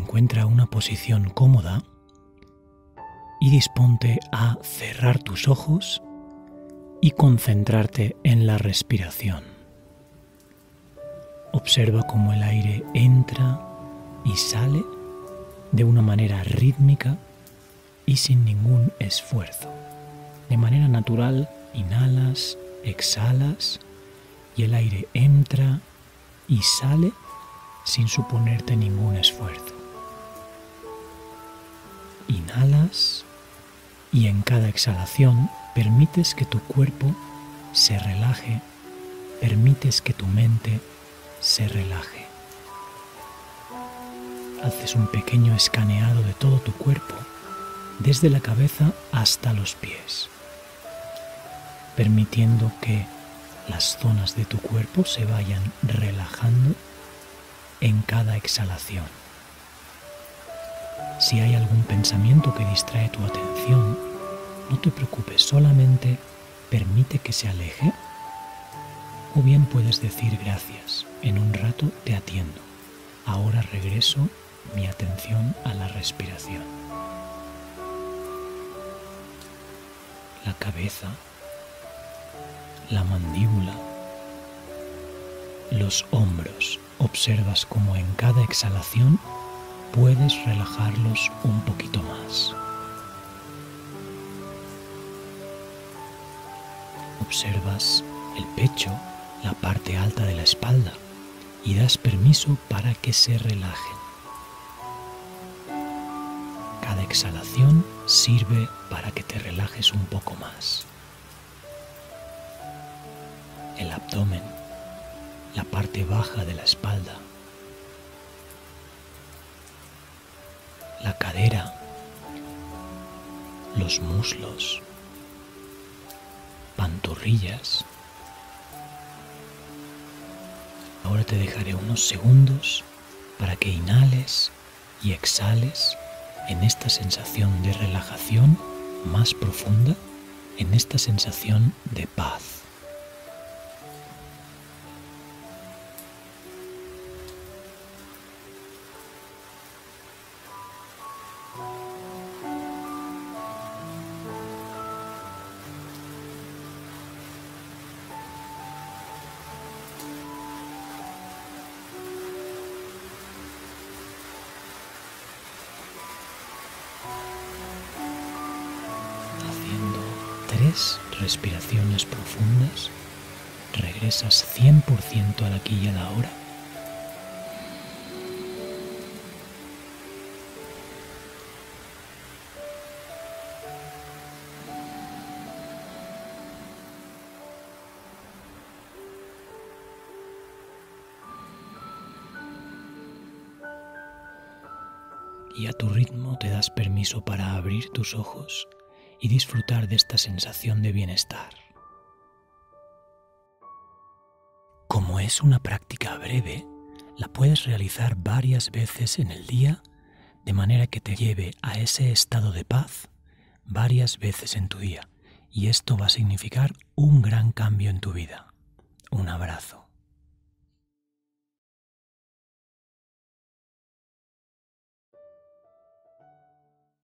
Encuentra una posición cómoda y disponte a cerrar tus ojos y concentrarte en la respiración. Observa cómo el aire entra y sale de una manera rítmica y sin ningún esfuerzo. De manera natural, inhalas, exhalas y el aire entra y sale sin suponerte ningún esfuerzo. Inhalas y en cada exhalación permites que tu cuerpo se relaje, permites que tu mente se relaje. Haces un pequeño escaneado de todo tu cuerpo, desde la cabeza hasta los pies, permitiendo que las zonas de tu cuerpo se vayan relajando en cada exhalación. Si hay algún pensamiento que distrae tu atención, no te preocupes, solamente permite que se aleje, o bien puedes decir gracias, en un rato te atiendo, ahora regreso mi atención a la respiración. La cabeza, la mandíbula, los hombros. Observas cómo en cada exhalación puedes relajarlos un poquito más. Observas el pecho, la parte alta de la espalda, y das permiso para que se relajen. Cada exhalación sirve para que te relajes un poco más. El abdomen, la parte baja de la espalda, la cadera, los muslos, pantorrillas. Ahora te dejaré unos segundos para que inhales y exhales en esta sensación de relajación más profunda, en esta sensación de paz. Respiraciones profundas, regresas 100% al aquí y a la hora. Y a tu ritmo te das permiso para abrir tus ojos y disfrutar de esta sensación de bienestar. Como es una práctica breve, la puedes realizar varias veces en el día, de manera que te lleve a ese estado de paz varias veces en tu día, y esto va a significar un gran cambio en tu vida. Un abrazo.